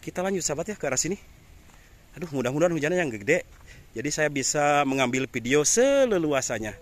Kita lanjut sahabat ya ke arah sini. Aduh, mudah-mudahan hujannya yang gede, jadi saya bisa mengambil video seleluasanya.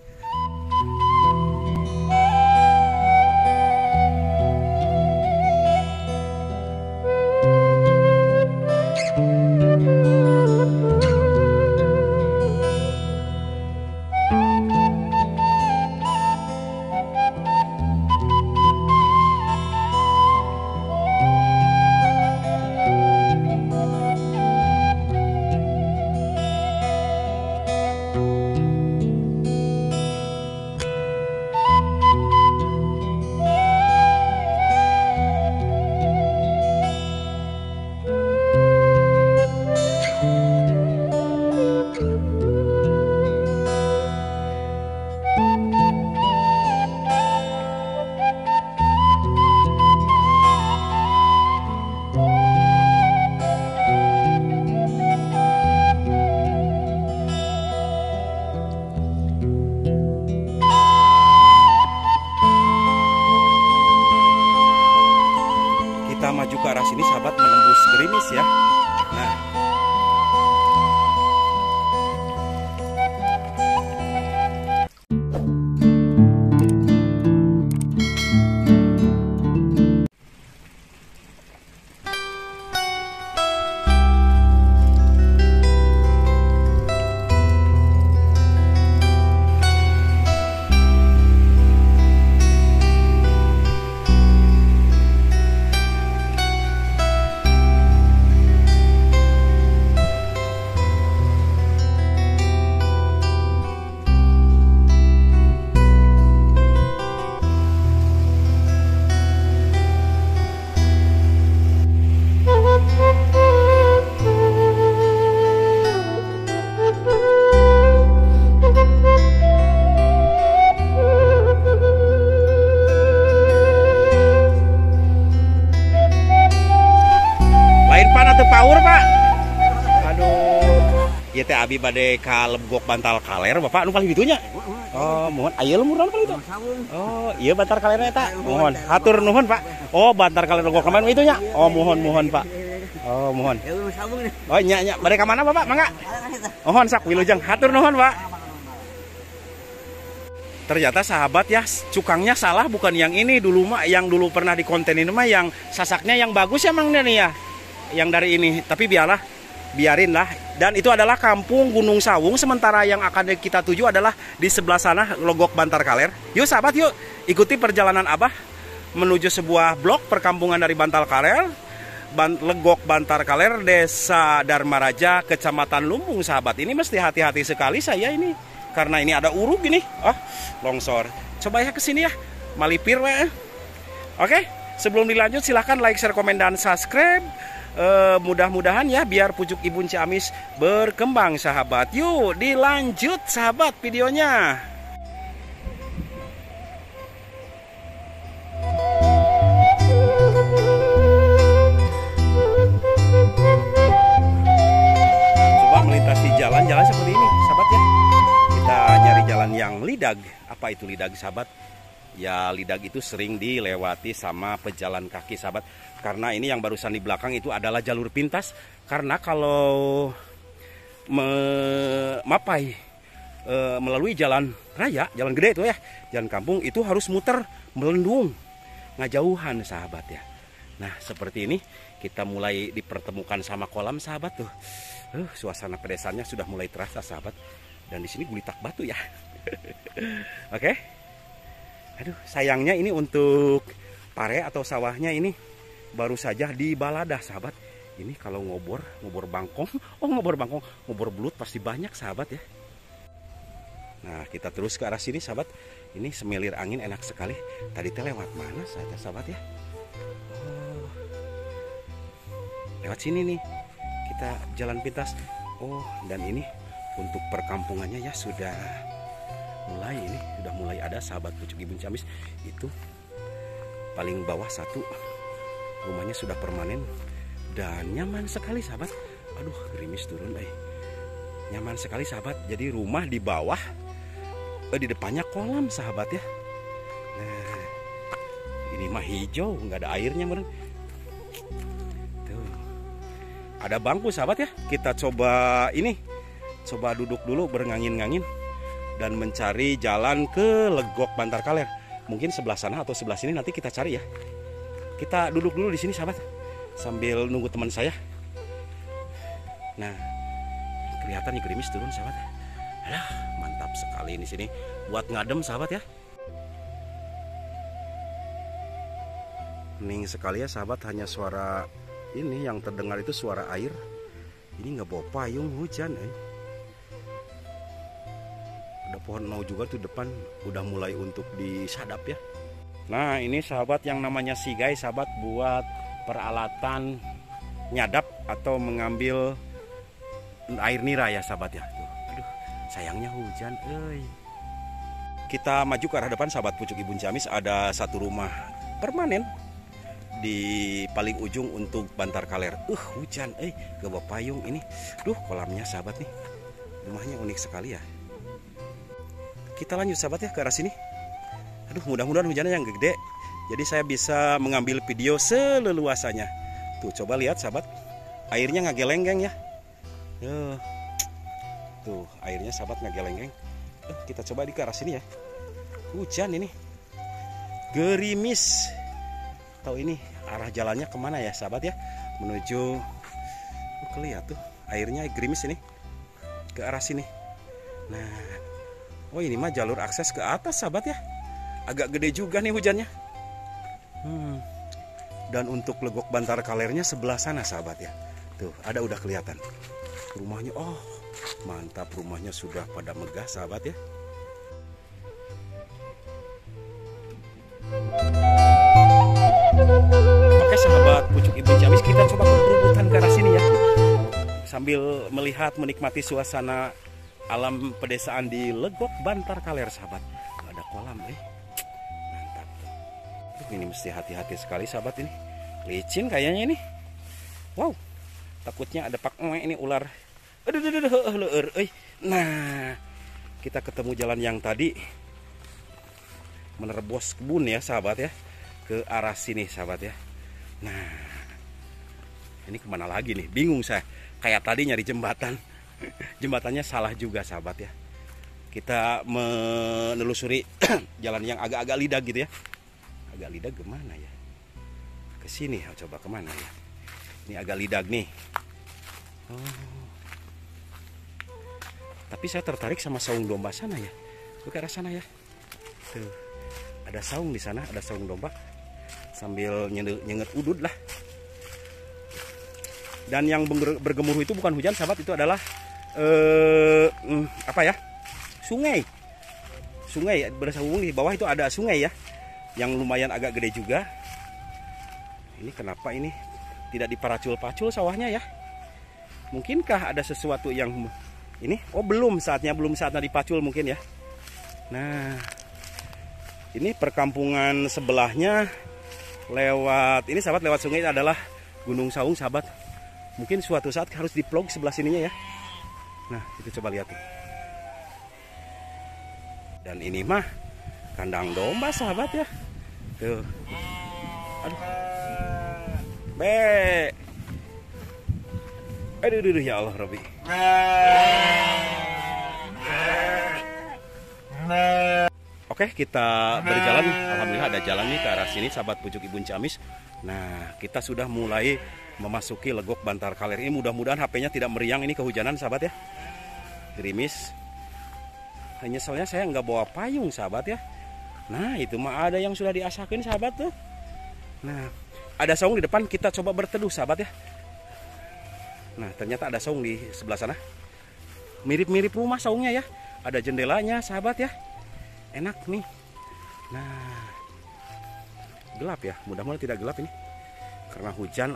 Kita maju ke arah sini sahabat, menembus gerimis ya. Nah, ieu teh abi bade ka Lebgok Bantal Kaler Bapak nu paling ditunya. Oh, mohon aya lumuran paling itu. Oh, iya Bantal Kalernya eta. Mohon hatur nuhun Pak. Oh, Bantal Kaler Lebgok kemarin itu nya. Oh, mohon Pak. Oh, mohon. Oh, nya bade ka mana Bapak? Mangga. Mohon sak wilujeng hatur nuhun Pak. Ternyata sahabat ya, cukangnya salah, bukan yang ini dulu mah, yang dulu pernah di konten ini mah yang sasaknya yang bagus ya Mang nih ya. Yang dari ini, tapi biarin lah. Dan itu adalah kampung Gunung Sawung, sementara yang akan kita tuju adalah di sebelah sana Lebgok Bantal Kaler. Yuk sahabat, yuk ikuti perjalanan Abah menuju sebuah blok perkampungan dari Bantal Kaler, Lebgok Bantal Kaler, Desa Dharma Raja, Kecamatan Lumbung sahabat. Ini mesti hati-hati sekali saya ini, karena ini ada uruk gini. Oh, longsor. Coba ya ke sini ya, malipir we. Oke, sebelum dilanjut silahkan like, share, komen, dan subscribe. Mudah-mudahan ya biar pucuk Ibun Ciamis berkembang sahabat. Yuk dilanjut sahabat videonya. Coba melintasi jalan-jalan seperti ini sahabat ya. Kita nyari jalan yang lidag. Apa itu lidag sahabat? Ya lidag itu sering dilewati sama pejalan kaki sahabat. Karena ini yang barusan di belakang itu adalah jalur pintas. Karena kalau melalui jalan raya, jalan gede itu ya, jalan kampung itu harus muter melendung, ngajauhan sahabat ya. Nah seperti ini kita mulai dipertemukan sama kolam sahabat tuh. Suasana pedesannya sudah mulai terasa sahabat. Dan di sini gulitak batu ya. Oke. Aduh, sayangnya ini untuk pare atau sawahnya ini baru saja di baladah sahabat. Ini kalau ngobor bangkong, ngobor belut pasti banyak sahabat ya. Nah kita terus ke arah sini sahabat. Ini semilir angin enak sekali. Tadi teh lewat mana sahabat ya? Oh, lewat sini nih. Kita jalan pintas. Oh, dan ini untuk perkampungannya ya sudah mulai ada sahabat pucuk Ibun Ciamis. Itu paling bawah satu rumahnya sudah permanen dan nyaman sekali sahabat. Aduh, gerimis turun nyaman sekali sahabat. Jadi rumah di bawah, di depannya kolam sahabat ya. Nah, ini mah hijau, nggak ada airnya meren. Tuh, ada bangku sahabat ya. Kita coba ini, coba duduk dulu berngangin-ngangin dan mencari jalan ke Legok Bantar Kaler. Mungkin sebelah sana atau sebelah sini, nanti kita cari ya. Kita duduk dulu di sini sahabat sambil nunggu teman saya. Nah, kelihatan nih gerimis turun sahabat. Alah, mantap sekali di sini buat ngadem sahabat ya. Hening sekali ya sahabat, hanya suara ini yang terdengar itu suara air. Ini nggak bawa payung, hujan Ada pohon nau juga tuh depan, udah mulai untuk disadap ya. Nah ini sahabat yang namanya sigai sahabat, buat peralatan nyadap atau mengambil air nira ya sahabat ya. Tuh, aduh sayangnya hujan. Kita maju ke arah depan sahabat, pucuk Ibun Ciamis ada satu rumah permanen di paling ujung untuk Bantar Kaler. Hujan, gak bawa payung ini. Duh, kolamnya sahabat nih. Rumahnya unik sekali ya. Kita lanjut sahabat ya ke arah sini. Aduh, mudah-mudahan hujannya yang gede. Jadi saya bisa mengambil video seleluasanya. Tuh, coba lihat sahabat. Airnya ngagelenggeng ya. Tuh, airnya sahabat ngagelenggeng. Kita coba di ke arah sini ya. Hujan ini. Gerimis. Tahu ini arah jalannya kemana ya sahabat ya, menuju kelihatan tuh airnya gerimis ini ke arah sini. Nah, ini mah jalur akses ke atas sahabat ya, agak gede juga nih hujannya. Dan untuk Legok Bantar Kalernya sebelah sana sahabat ya, tuh ada udah kelihatan rumahnya. Mantap, rumahnya sudah pada megah sahabat ya. Oke sahabat pucuk Ibun Ciamis, kita coba berebutan ke arah sini ya, sambil melihat menikmati suasana alam pedesaan di Legok Bantar Kaler sahabat. Ada kolam mantap. Ini mesti hati-hati sekali sahabat, ini licin kayaknya ini. Wow, takutnya ada ini ular. Nah, kita ketemu jalan yang tadi menerobos kebun ya sahabat ya, ke arah sini sahabat ya. Nah, ini kemana lagi nih? Bingung saya. Kayak tadi nyari jembatan. Jembatannya salah juga sahabat ya. Kita menelusuri jalan yang agak-agak lidah gitu ya. Agak lidah kemana ya? Ke sini, coba kemana ya? Ini agak lidah nih. Tapi saya tertarik sama saung domba sana ya. Ke arah sana ya. Tuh, ada saung di sana, ada saung domba. Sambil nyenget udud lah. Dan yang bergemuruh itu bukan hujan sahabat, itu adalah apa ya? Sungai. Sungai bersambung di bawah itu ada sungai ya, yang lumayan agak gede juga. Ini kenapa ini tidak diparacul-pacul sawahnya ya? Mungkinkah ada sesuatu yang ini? Belum saatnya dipacul mungkin ya. Nah, ini perkampungan sebelahnya lewat ini sahabat, lewat sungai adalah Gunung Saung sahabat. Mungkin suatu saat harus di-vlog sebelah sininya ya. Nah, kita coba lihat tuh. Dan ini mah kandang domba sahabat ya. Tuh. Aduh. Aduh ya Allah Rabbi. Oke, kita berjalan. Alhamdulillah ada jalan nih ke arah sini sahabat pucuk Ibun Ciamis. Nah, kita sudah mulai memasuki Legok Bantar Kaler ini. Mudah-mudahan HP-nya tidak meriang ini kehujanan sahabat ya. Gerimis. Nyeselnya saya nggak bawa payung sahabat ya. Nah, itu mah ada yang sudah diasakin sahabat tuh. Nah, ada saung di depan, kita coba berteduh sahabat ya. Nah, ternyata ada saung di sebelah sana. Mirip-mirip rumah saungnya ya. Ada jendelanya sahabat ya. Enak nih. Nah, gelap ya, mudah-mudahan tidak gelap ini karena hujan.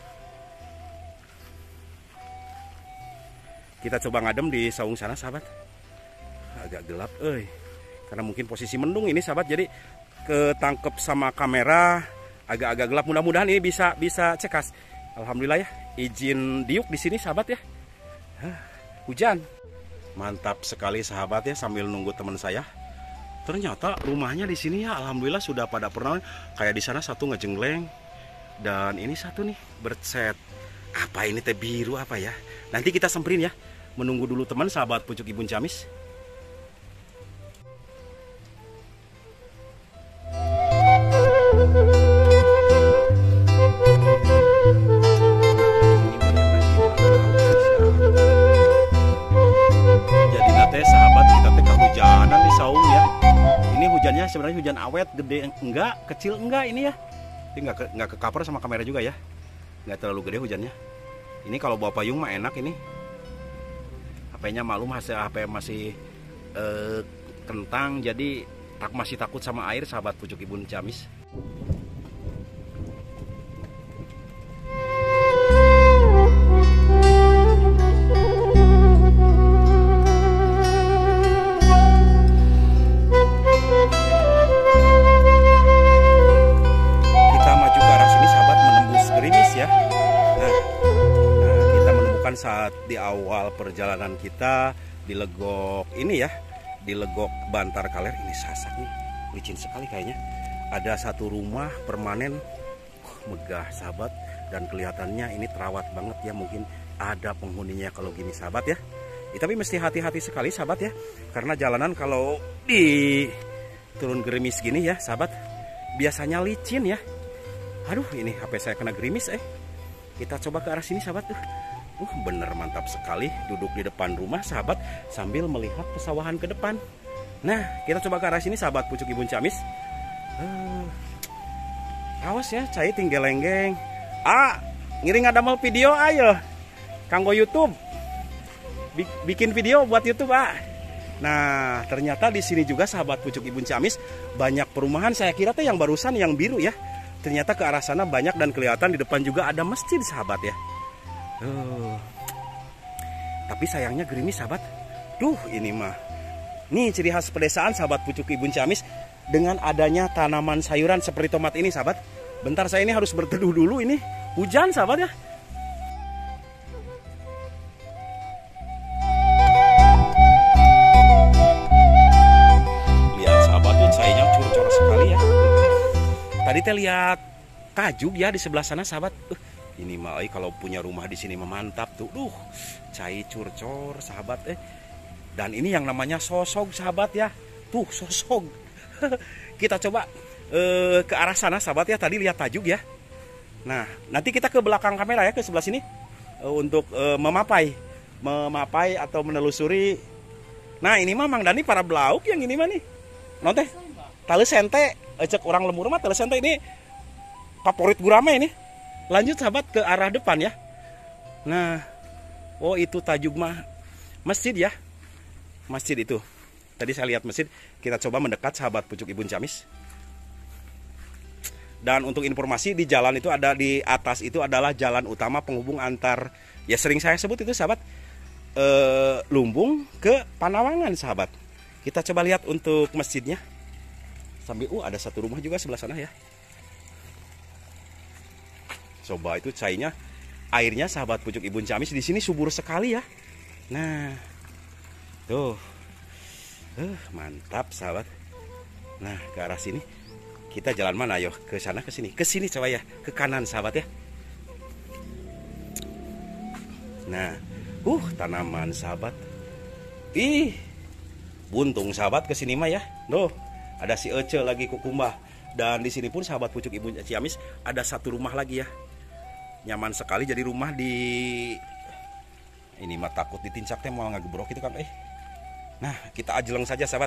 Kita coba ngadem di saung sana sahabat. Agak gelap karena mungkin posisi mendung ini sahabat, jadi ketangkep sama kamera agak-agak gelap. Mudah-mudahan ini bisa cekas. Alhamdulillah ya, izin diuk di sini sahabat ya. Hujan. Mantap sekali sahabat ya, sambil nunggu teman saya. Ternyata rumahnya di sini ya, alhamdulillah sudah pada pernah. Kayak di sana satu ngejengleng dan ini satu nih bercet. Apa ini teh biru apa ya? Nanti kita semperin ya. Menunggu dulu teman sahabat pucuk Ibun Ciamis. Jadi nate sahabat kita teh kehujanan di saung ya. Ini hujannya sebenarnya hujan awet, gede enggak, kecil enggak ini ya. Ini enggak ke cover sama kamera juga ya. Enggak terlalu gede hujannya. Ini kalau bawa payung mah enak ini. HP-nya malum hasil HP masih kentang, jadi masih takut sama air sahabat pucuk Ibun Ciamis. Kita maju ke arah sini sahabat menembus gerimis ya. Kita menemukan saat di awal perjalanan kita di Legok ini ya, di Legok Bantar Kaler ini sasak nih, licin sekali kayaknya. Ada satu rumah permanen, megah sahabat, dan kelihatannya ini terawat banget ya. Mungkin ada penghuninya kalau gini sahabat ya. Tapi mesti hati-hati sekali sahabat ya, karena jalanan kalau di turun gerimis gini ya sahabat, biasanya licin ya. Aduh, ini HP saya kena gerimis Kita coba ke arah sini sahabat. Bener mantap sekali duduk di depan rumah sahabat sambil melihat pesawahan ke depan. Nah, kita coba ke arah sini sahabat pucuk Ibun Ciamis. Awas ya, cai tinggal lenggeng. Ngiring ada mal video ayo. Kanggo YouTube. Bikin video buat YouTube, Nah, ternyata di sini juga sahabat pucuk Ibun Ciamis banyak perumahan. Saya kira tuh yang barusan yang biru ya. Ternyata ke arah sana banyak dan kelihatan di depan juga ada masjid sahabat ya. Tapi sayangnya gerimis sahabat. Ini mah. Nih ciri khas pedesaan sahabat pucuk Ibun Ciamis dengan adanya tanaman sayuran seperti tomat ini sahabat. Bentar saya ini harus berteduh dulu ini. Hujan sahabat ya. Lihat sahabat tuh sayanya curcor sekali ya. Tadi teh lihat tajuk ya di sebelah sana sahabat. Ini mah kalau punya rumah di sini memantap tuh. Cai curcor sahabat Dan ini yang namanya sosog sahabat ya. Tuh sosog. Kita coba ke arah sana sahabat ya. Tadi lihat tajuk ya. Nah, nanti kita ke belakang kamera ya, ke sebelah sini untuk memapai atau menelusuri. Nah, ini mah Mang Dani para belauk yang ini mah nih. Non teh. Tale sente, cek orang lembur mah tale sente ini favorit gurame ini. Lanjut sahabat ke arah depan ya. Nah, itu tajuk mah masjid ya. Masjid itu. Tadi saya lihat masjid. Kita coba mendekat sahabat pucuk Ibun Ciamis. Dan untuk informasi di jalan itu ada di atas itu adalah jalan utama penghubung antar, ya sering saya sebut itu sahabat, Lumbung ke Panawangan sahabat. Kita coba lihat untuk masjidnya. Sambil ada satu rumah juga sebelah sana ya. Coba itu cainya, airnya sahabat pucuk Ibun Ciamis di sini subur sekali ya. Nah, tuh, mantap sahabat. Nah, ke arah sini kita jalan mana yo? Ke sana, ke sini coba ya, ke kanan sahabat ya. Nah, tanaman sahabat. Buntung sahabat ke sini mah ya. Ada si Ece lagi kukumbah. Dan di sini pun sahabat pucuk Ibun Ciamis ada satu rumah lagi ya. Nyaman sekali jadi rumah di ini mah takut ditincak teh mau ngagebrok itu kan Nah, kita ajeleng saja sahabat.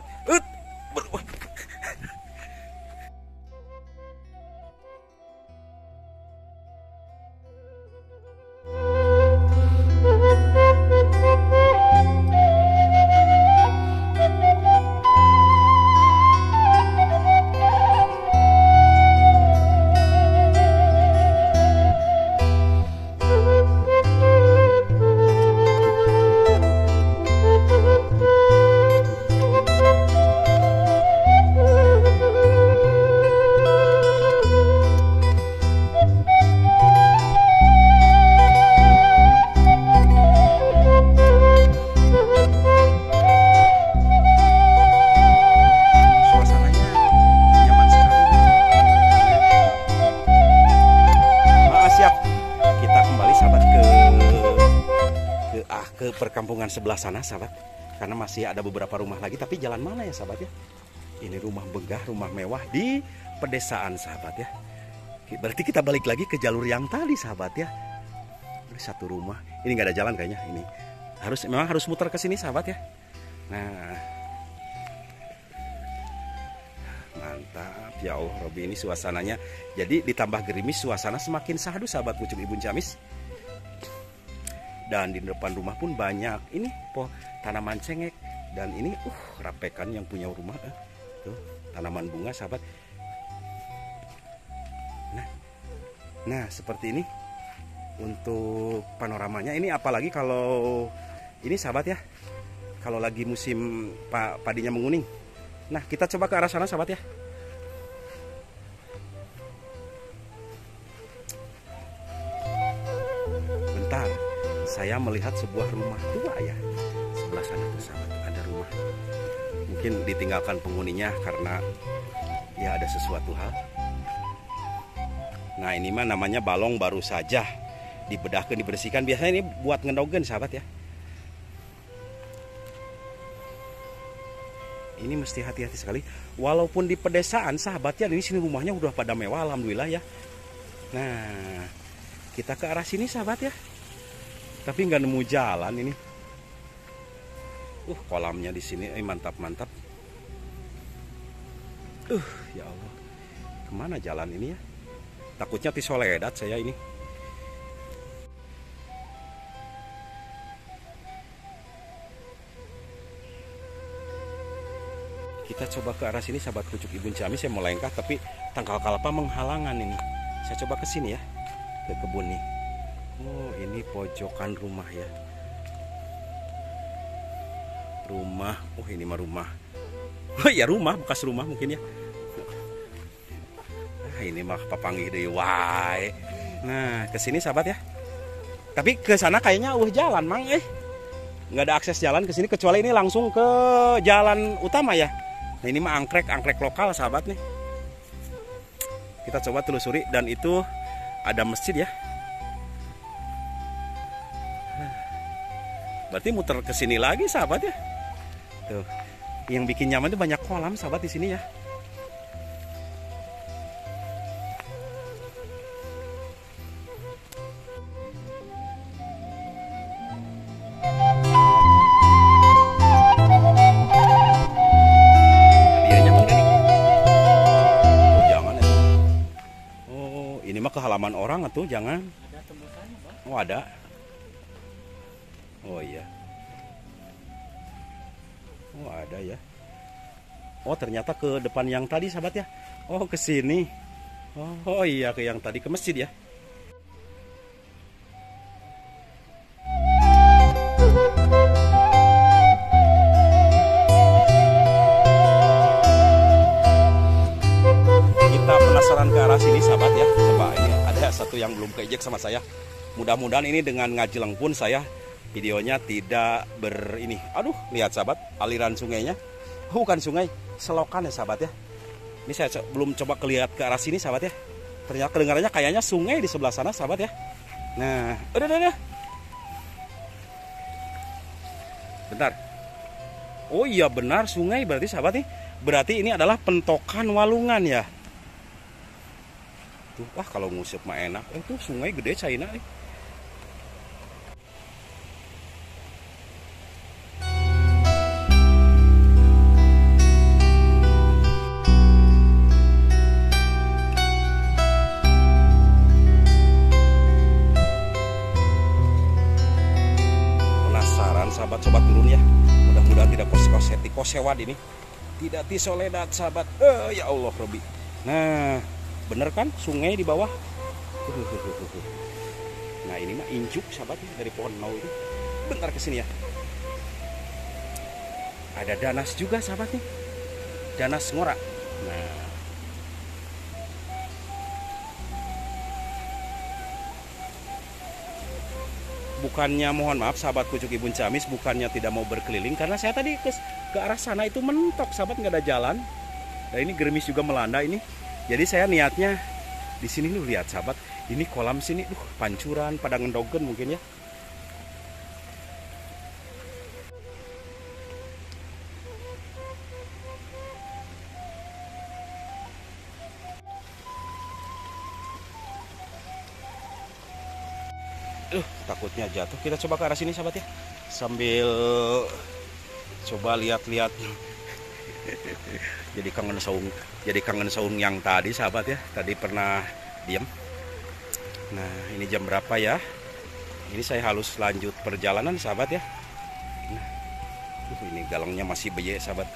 ke perkampungan sebelah sana sahabat, karena masih ada beberapa rumah lagi. Tapi jalan mana ya sahabat ya? Ini rumah megah, rumah mewah di pedesaan sahabat ya. Berarti kita balik lagi ke jalur yang tadi sahabat ya. Ini satu rumah, ini nggak ada jalan kayaknya. Ini memang harus muter ke sini sahabat ya. Nah, mantap ya Allah Robi, ini suasananya. Jadi ditambah gerimis, suasana semakin sahdu sahabat pucuk Ibun Ciamis. Dan di depan rumah pun banyak ini tanaman cengek. Dan ini rapekan yang punya rumah tuh, tanaman bunga sahabat. Nah seperti ini untuk panoramanya. Ini apalagi kalau ini sahabat ya, kalau lagi musim padinya menguning. Nah kita coba ke arah sana sahabat ya. Bentar, saya melihat sebuah rumah tua ya. Sebelah sana tuh sahabat, ada rumah. Mungkin ditinggalkan penghuninya karena ya ada sesuatu hal. Nah ini mah namanya balong baru saja dibedahkan, dibersihkan. Biasanya ini buat ngendogen sahabat ya. Ini mesti hati-hati sekali. Walaupun di pedesaan sahabat ya, ini sini rumahnya udah pada mewah alhamdulillah ya. Nah kita ke arah sini sahabat ya. Tapi nggak nemu jalan ini. Kolamnya di sini mantap-mantap. Ya Allah. Kemana jalan ini ya? Takutnya tisoledat saya ini. Kita coba ke arah sini sahabat pucuk Ibun Ciamis. Saya mau lengkah tapi tangkal kalapa menghalangan ini. Saya coba ke sini ya, ke kebun nih. Oh ini pojokan rumah ya. Rumah, ini mah rumah. Oh ya rumah, bekas rumah mungkin ya. Ini mah papanggih deui wae. Nah ke sini sahabat ya. Tapi ke sana kayaknya jalan mang nggak ada akses jalan ke sini kecuali ini langsung ke jalan utama ya. Nah ini mah angkrek lokal sahabat nih. Kita coba telusuri dan itu ada masjid ya. Berarti muter ke sini lagi sahabat ya. Tuh. Yang bikin nyaman itu banyak kolam sahabat di sini ya. Ke halaman orang atau jangan. Ada tembusannya, Bang. Oh, ada. Oh iya. Oh, ada ya. Oh, ternyata ke depan yang tadi sahabat ya. Oh, ke sini. Oh iya, ke yang tadi ke masjid ya. Kita penasaran ke arah sini sahabat ya. Coba ini ada satu yang belum keejek sama saya. Mudah-mudahan ini dengan ngajeleng pun saya videonya tidak ini. Aduh, lihat sahabat, aliran sungainya. Bukan sungai, selokan ya sahabat ya. Ini saya belum coba lihat ke arah sini sahabat ya. Ternyata kedengarannya kayaknya sungai di sebelah sana sahabat ya. Nah, udah. Bentar. Oh iya benar sungai berarti sahabat nih. Berarti ini adalah pentokan walungan ya. Tuh, wah kalau ngusip mah enak. Tuh sungai gede China nih. Penasaran sahabat, coba turun ya. Mudah-mudahan tidak kosewad ini. Tidak tisoledat sahabat. Ya Allah Robi. Nah, bener kan sungai di bawah. Nah ini mah injuk sahabat dari pohon mau itu. Bentar kesini ya. Ada danas juga sahabat nih. Danas ngora. Nah bukannya mohon maaf sahabat pucuk Ibun Ciamis, bukannya tidak mau berkeliling karena saya tadi ke arah sana itu mentok sahabat, nggak ada jalan. Dan ini gerimis juga melanda ini. Jadi saya niatnya di sini lu lihat sahabat, ini kolam sini, pancuran pada ngendogen mungkin ya. Takutnya jatuh. Kita coba ke arah sini sahabat ya. Sambil coba lihat-lihat. Jadi kangen saung yang tadi sahabat ya. Tadi pernah diam. Nah, ini jam berapa ya? Ini saya harus lanjut perjalanan sahabat ya. Nah, ini galangnya masih beye sahabat.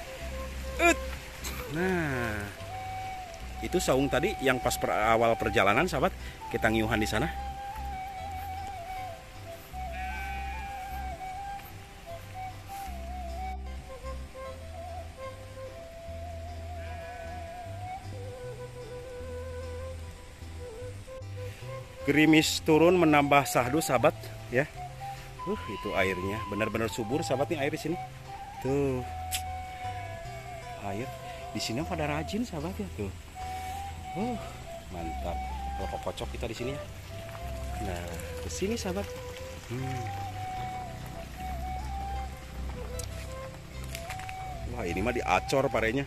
Nah, itu saung tadi yang pas awal perjalanan sahabat. Kita ngiuhan di sana. Gerimis turun menambah sahdu sahabat ya. Itu airnya benar-benar subur sahabat nih air di sini. Tuh. Air di sini pada rajin sahabat ya tuh. Mantap. Kalau kocok kita di sini ya. Nah, ke sini sahabat. Wah, ini mah diacor parenya.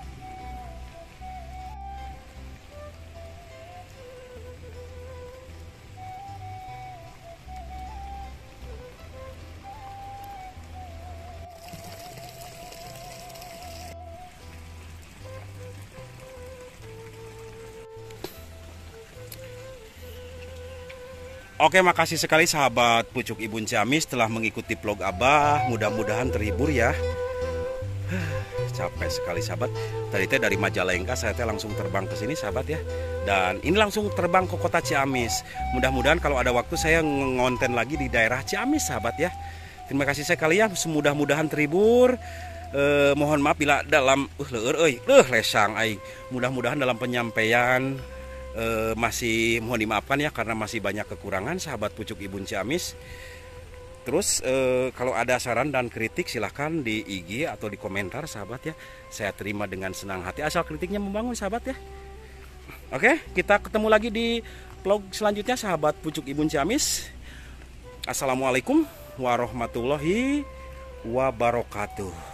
Oke, makasih sekali sahabat Pucuk Ibun Ciamis telah mengikuti vlog Abah. Mudah-mudahan terhibur ya. Capek sekali sahabat. Tadi teh dari Majalengka saya teh langsung terbang ke sini sahabat ya. Dan ini langsung terbang ke kota Ciamis. Mudah-mudahan kalau ada waktu saya ngonten lagi di daerah Ciamis sahabat ya. Terima kasih sekali ya. Semudah-mudahan terhibur. Mohon maaf bila dalam lesang aing. Mudah-mudahan dalam penyampaian masih mohon dimaafkan ya karena masih banyak kekurangan sahabat Pucuk Ibun Ciamis. Terus kalau ada saran dan kritik silahkan di IG atau di komentar sahabat ya. Saya terima dengan senang hati asal kritiknya membangun sahabat ya. Oke, kita ketemu lagi di vlog selanjutnya sahabat Pucuk Ibun Ciamis. Assalamualaikum warahmatullahi wabarakatuh.